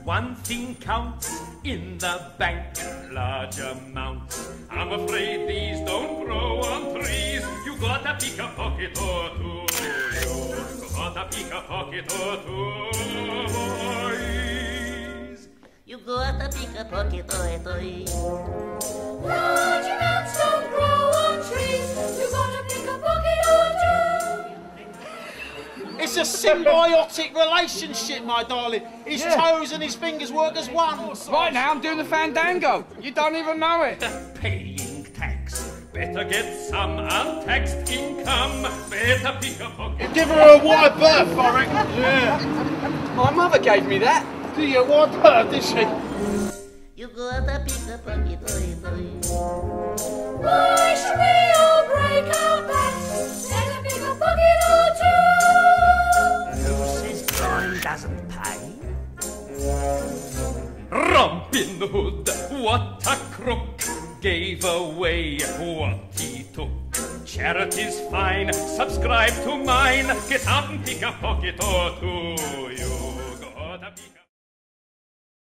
One thing counts in the bank, large amounts. I'm afraid these don't grow on trees. You gotta pick a pocket or two. You gotta pick a pocket or two, boys. You gotta pick a pocket or two. Large amounts don't grow on trees. You gotta pick a pocket or two. It's a symbiotic relationship, my darling. His toes and his fingers work as one. Right now, I'm doing the fandango. You don't even know it. Paying tax. Better get some untaxed income. Better pick a pocket. Give her a wide berth, I reckon. Yeah. My mother gave me that. Do you? Wide berth, did she? You gotta pick a pocket or two. Why should we all break our backs? Better pick a pocket or two. Who says crime doesn't pay? Robin Hood, what a crook, gave away what he took. Charity's fine, subscribe to mine. Get out and pick a pocket or two, you